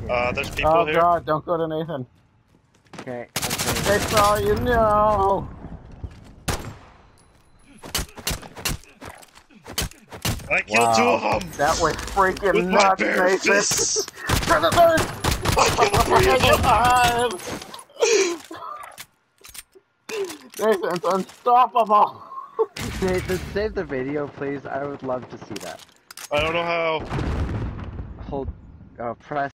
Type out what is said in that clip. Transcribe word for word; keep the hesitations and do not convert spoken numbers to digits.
Uh, there's people Oh here. god, don't go to Nathan. Okay, okay. That's all you know. I killed Wow. two of them! That was freaking With my nuts, bare Nathan. fists! Predators! I killed three of them! Nathan's unstoppable! Nathan, save the video, please. I would love to see that. I don't know how. Hold, uh, press